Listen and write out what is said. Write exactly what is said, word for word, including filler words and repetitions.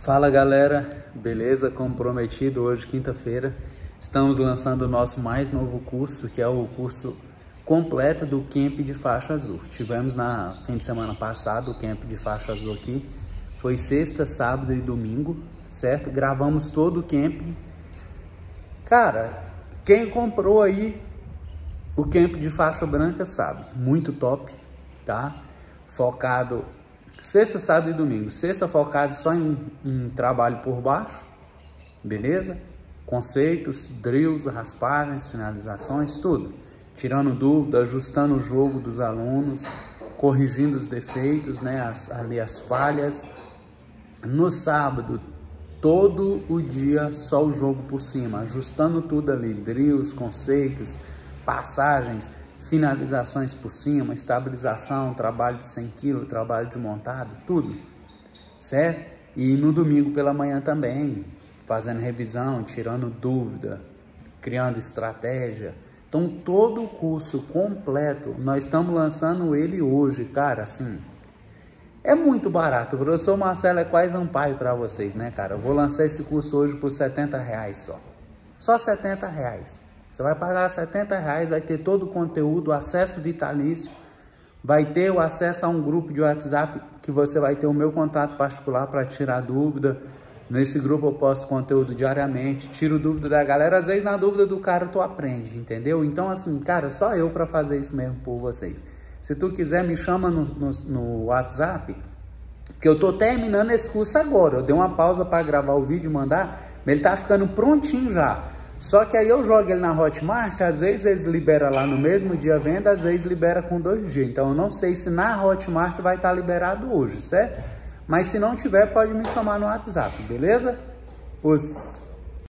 Fala galera, beleza? Como prometido, hoje quinta-feira estamos lançando o nosso mais novo curso, que é o curso completo do Camp de Faixa Azul. Tivemos na fim de semana passado o Camp de Faixa Azul aqui, foi sexta, sábado e domingo, certo? Gravamos todo o Camp. Cara, quem comprou aí o Camp de Faixa Branca sabe, muito top, tá? Focado sexta, sábado e domingo. Sexta focado só em, em trabalho por baixo, beleza? Conceitos, drills, raspagens, finalizações, tudo. Tirando dúvida, ajustando o jogo dos alunos, corrigindo os defeitos, né? As, ali as falhas. No sábado, todo o dia só o jogo por cima, ajustando tudo ali, drills, conceitos, passagens, finalizações por cima, estabilização, trabalho de cem quilos, trabalho de montado, tudo, certo? E no domingo pela manhã também, fazendo revisão, tirando dúvida, criando estratégia. Então todo o curso completo, nós estamos lançando ele hoje, cara, assim, é muito barato. O professor Marcelo é quase um pai para vocês, né, cara? Eu vou lançar esse curso hoje por setenta reais só, só setenta reais. Você vai pagar setenta reais, vai ter todo o conteúdo, acesso vitalício, vai ter o acesso a um grupo de WhatsApp que você vai ter o meu contato particular para tirar dúvida. Nesse grupo eu posto conteúdo diariamente, tiro dúvida da galera, às vezes na dúvida do cara tu aprende, entendeu? Então assim, cara, só eu para fazer isso mesmo por vocês. Se tu quiser, me chama no, no, no WhatsApp, porque eu tô terminando esse curso agora. Eu dei uma pausa para gravar o vídeo e mandar, mas ele tá ficando prontinho já. Só que aí eu jogo ele na Hotmart, às vezes eles liberam lá no mesmo dia a venda, às vezes libera com dois dias. Então eu não sei se na Hotmart vai estar liberado hoje, certo? Mas se não tiver, pode me chamar no WhatsApp, beleza? Os...